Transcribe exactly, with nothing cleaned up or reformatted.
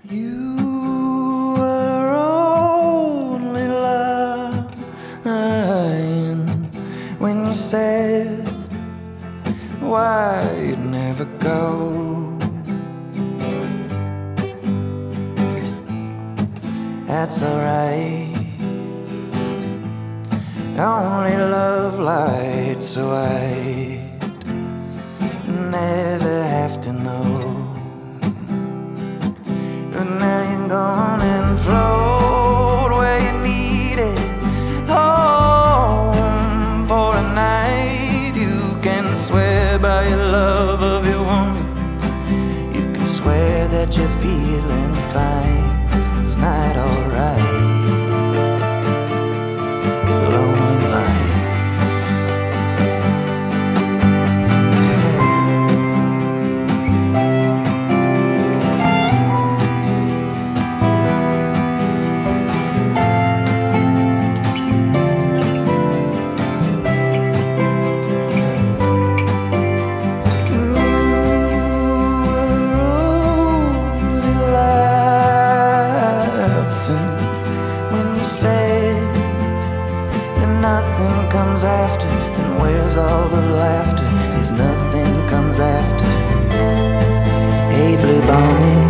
You were only lying when you said why you'd never go. That's alright. Only love light, so I'd never have to know. But now you're gone and float where you need it, home for a night. You can swear by your love of your woman. You can swear that you're feeling fine. It's not alright. The lonely line. After, then where's all the laughter if nothing comes after? Hey, Bluebonnet.